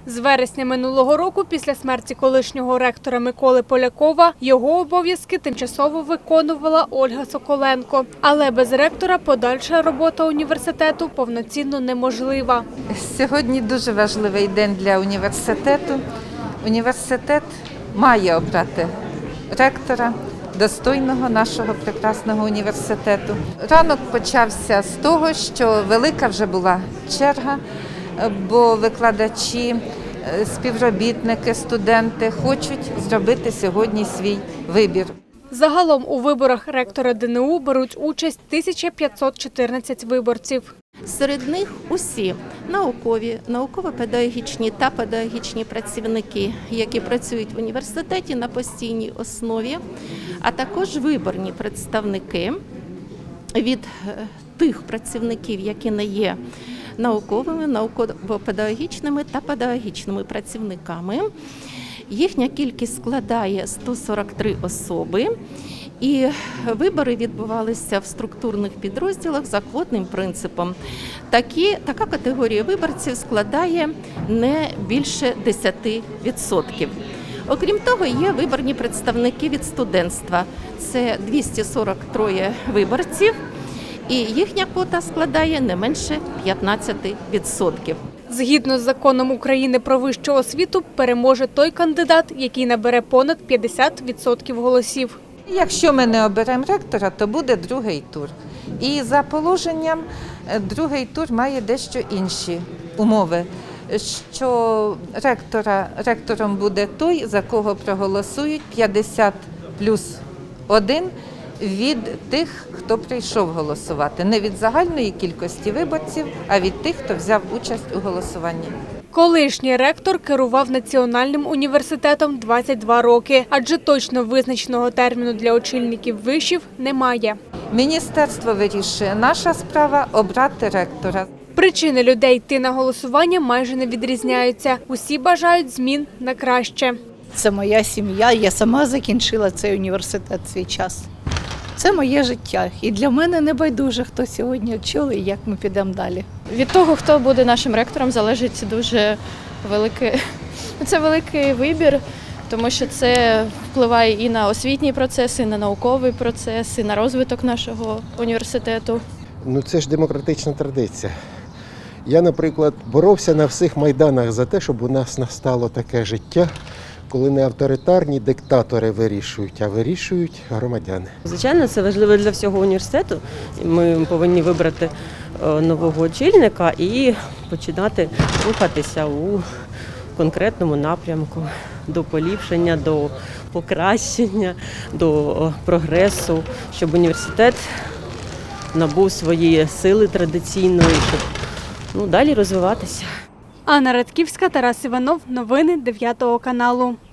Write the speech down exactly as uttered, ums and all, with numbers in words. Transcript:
З вересня минулого року, після смерті колишнього ректора Миколи Полякова, його обов'язки тимчасово виконувала Ольга Соколенко. Але без ректора подальша робота університету повноцінно неможлива. Сьогодні дуже важливий день для університету. Університет має обрати ректора, достойного нашого прекрасного університету. Ранок почався з того, що велика вже була черга, бо викладачі, співробітники, студенти хочуть зробити сьогодні свій вибір. Загалом у виборах ректора де ен у беруть участь тисяча п'ятсот чотирнадцять виборців. Серед них усі наукові, науково-педагогічні та педагогічні працівники, які працюють в університеті на постійній основі, а також виборні представники від тих працівників, які не є науковими, науково-педагогічними та педагогічними працівниками. Їхня кількість складає сто сорок три особи. І вибори відбувалися в структурних підрозділах за квотним принципом. Такі, така категорія виборців складає не більше десяти відсотків. Окрім того, є виборні представники від студентства. Це двісті сорок три виборців, і їхня квота складає не менше п'ятнадцяти відсотків. Згідно з законом України про вищу освіту, переможе той кандидат, який набере понад п'ятдесят відсотків голосів. Якщо ми не оберемо ректора, то буде другий тур. І за положенням другий тур має дещо інші умови, що ректора, ректором буде той, за кого проголосують п'ятдесят плюс один від тих, хто прийшов голосувати. Не від загальної кількості виборців, а від тих, хто взяв участь у голосуванні. Колишній ректор керував Національним університетом двадцять два роки, адже точно визначеного терміну для очільників вишів немає. Міністерство вирішує, наша справа – обрати ректора. Причини людей йти на голосування майже не відрізняються. Усі бажають змін на краще. Це моя сім'я, я сама закінчила цей університет в свій час. Це моє життя. І для мене не байдуже, хто сьогодні очолить і як ми підемо далі. Від того, хто буде нашим ректором, залежить дуже великий, це великий вибір, тому що це впливає і на освітній процес, і на науковий процес, і на розвиток нашого університету. Ну це ж демократична традиція. Я, наприклад, боровся на всіх майданах за те, щоб у нас настало таке життя, коли не авторитарні диктатори вирішують, а вирішують громадяни. Звичайно, це важливо для всього університету. Ми повинні вибрати нового очільника і починати рухатися у конкретному напрямку до поліпшення, до покращення, до прогресу, щоб університет набув свої сили традиційної, щоб ну, далі розвиватися. Анна Радківська, Тарас Іванов. Новини дев'ятого каналу.